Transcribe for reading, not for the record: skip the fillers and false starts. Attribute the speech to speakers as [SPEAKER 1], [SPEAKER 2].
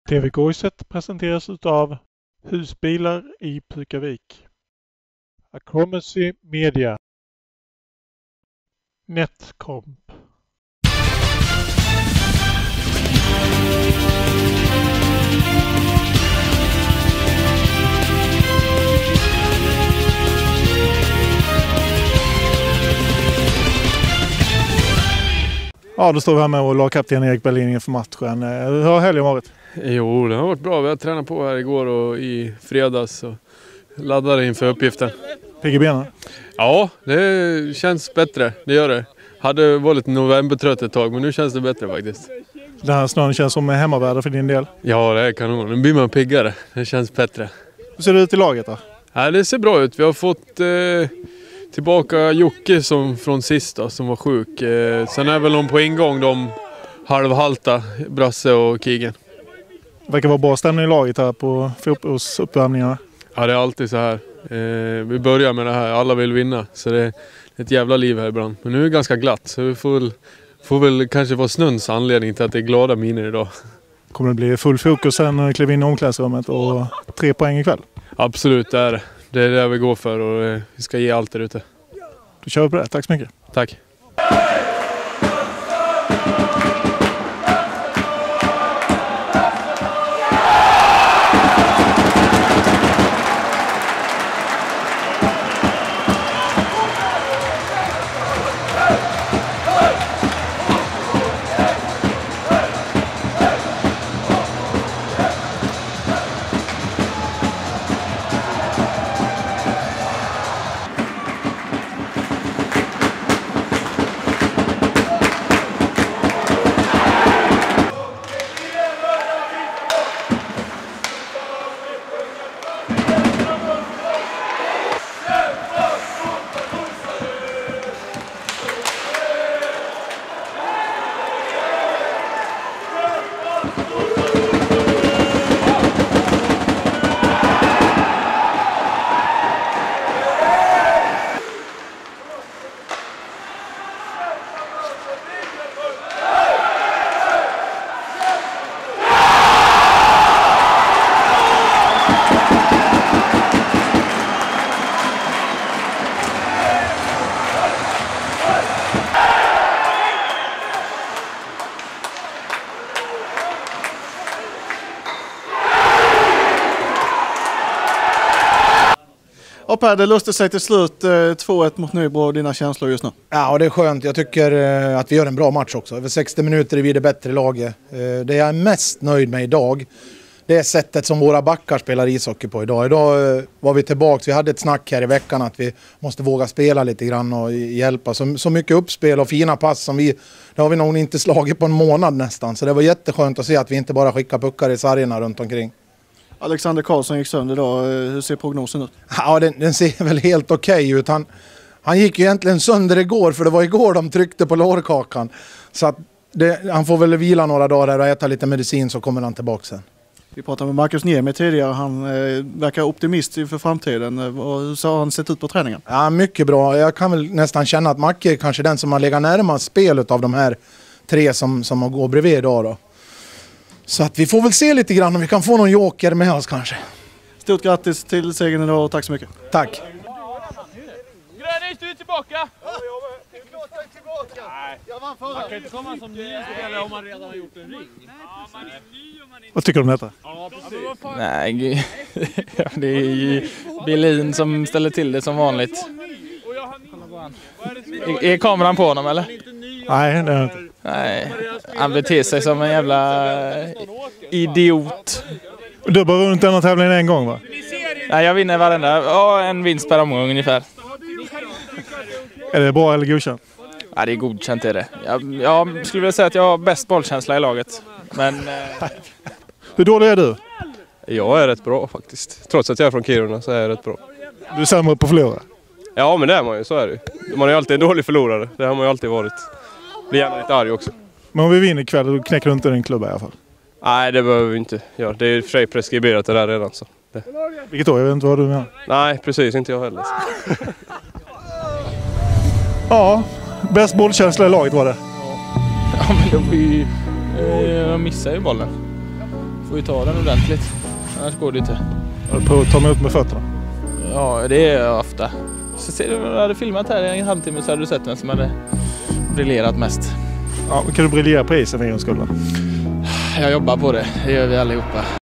[SPEAKER 1] TV-Gojset presenteras av Husbilar i Pykavik, Acromacy Media, Netcomp. Ja, då står vi här med och lagkapten Erik Berlin inför matchen. Hur har helgen varit?
[SPEAKER 2] Jo, det har varit bra. Vi har tränat på här igår och i fredags och laddade inför uppgiften.
[SPEAKER 1] Pigg i benen?
[SPEAKER 2] Ja, det känns bättre. Det gör det. Hade varit lite novembertrött ett tag, men nu känns det bättre faktiskt.
[SPEAKER 1] Den här snön känns som hemmaväder för din del?
[SPEAKER 2] Ja, det är kanon. Nu blir man piggare. Det känns bättre.
[SPEAKER 1] Hur ser det ut i laget då?
[SPEAKER 2] Ja, det ser bra ut. Vi har fått tillbaka Jocke från sist då, som var sjuk. Sen är väl de på ingång, de halvhalta, Brasse och Kigen.
[SPEAKER 1] Det verkar vara bra stämning i laget här på fotbollsuppvärmningarna.
[SPEAKER 2] Ja, det är alltid så här. Vi börjar med det här. Alla vill vinna. Så det är ett jävla liv här ibland. Men nu är det ganska glatt. Så vi får väl kanske vara snuns anledning till att det är glada miner idag.
[SPEAKER 1] Kommer det bli full fokus sen när vi kliver in i omklädningsrummet och 3 poäng ikväll?
[SPEAKER 2] Absolut, det är det. Det är det vi går för och vi ska ge allt där ute.
[SPEAKER 1] Då kör vi på det. Tack så mycket.
[SPEAKER 2] Tack.
[SPEAKER 3] Och Per, det löste sig till slut 2-1 mot Nybro. Dina känslor just nu?
[SPEAKER 4] Ja, och det är skönt. Jag tycker att vi gör en bra match också. Över 60 minuter är vi det bättre laget. Det jag är mest nöjd med idag, det är sättet som våra backar spelar ishockey på idag. Idag var vi tillbaka. Vi hade ett snack här i veckan att vi måste våga spela lite grann och hjälpa. Så mycket uppspel och fina pass som det har vi nog inte slagit på en månad nästan. Så det var jätteskönt att se att vi inte bara skickar puckar i sargerna runt omkring.
[SPEAKER 3] Alexander Karlsson gick sönder idag. Hur ser prognosen ut?
[SPEAKER 4] Ja, den ser väl helt okej ut. Han gick ju egentligen sönder igår, för det var igår de tryckte på lårkakan. Så att han får väl vila några dagar och äta lite medicin, så kommer han tillbaka sen.
[SPEAKER 3] Vi pratade med Marcus Niemi tidigare. Han verkar optimistisk för framtiden. Hur har han sett ut på träningen?
[SPEAKER 4] Ja, mycket bra. Jag kan väl nästan känna att Macke är kanske den som har legat närmast spelet av de här 3 som har gått bredvid idag då. Så att vi får väl se lite grann om vi kan få någon joker med oss kanske.
[SPEAKER 3] Stort grattis till segern idag och tack så mycket.
[SPEAKER 4] Tack.
[SPEAKER 5] Grönis, du är tillbaka! Ja, det är klart jag är tillbaka. Nej. Jag vann förra. Man kan inte komma som ny spelare om man redan har gjort en ring. Ja, man är ny om man inte...
[SPEAKER 1] Vad tycker du om detta?
[SPEAKER 5] Ja, precis.
[SPEAKER 6] Nej, det är ju Berlin som ställer till det som vanligt. Är kameran på honom eller?
[SPEAKER 1] Nej, det är inte.
[SPEAKER 6] Nej, han beter sig som en jävla idiot.
[SPEAKER 1] Du har bara vunnit den här tävlingen en gång, va?
[SPEAKER 6] Nej, jag vinner varenda. Ja, en vinst per omgång ungefär.
[SPEAKER 1] Är det bra eller godkänt?
[SPEAKER 6] Ja, det är godkänt är det. Jag skulle vilja säga att jag har bäst bollkänsla i laget. Men...
[SPEAKER 1] Hur dålig är du?
[SPEAKER 7] Jag är rätt bra faktiskt. Trots att jag är från Kiruna så är jag rätt bra.
[SPEAKER 1] Du är sämre på att förlora?
[SPEAKER 7] Ja, men det är man ju. Så är det. Man är ju alltid en dålig förlorare. Det har man ju alltid varit. Blir gärna lite arg också.
[SPEAKER 1] Men om vi vinner ikväll, då knäcker du inte din klubba i alla fall?
[SPEAKER 7] Nej, det behöver vi inte göra. Det är ju för sig preskriberat det där redan. Så.
[SPEAKER 1] Vilket år? Jag vet inte vad du menar.
[SPEAKER 7] Nej, precis. Inte jag heller.
[SPEAKER 1] Ja, bäst bollkänsla i laget var det.
[SPEAKER 6] Ja, men de missar ju bollen. Får ju ta den ordentligt. Annars går det inte.
[SPEAKER 1] På att ta mig upp med fötterna.
[SPEAKER 6] Ja, det är jag ofta. Så ser du, jag hade filmat här i en halvtimme så hade du sett vem som hade briljerat mest.
[SPEAKER 1] Ja, kan du briljera på isen för en gångs skull?
[SPEAKER 6] Jag jobbar på det. Det gör vi allihopa.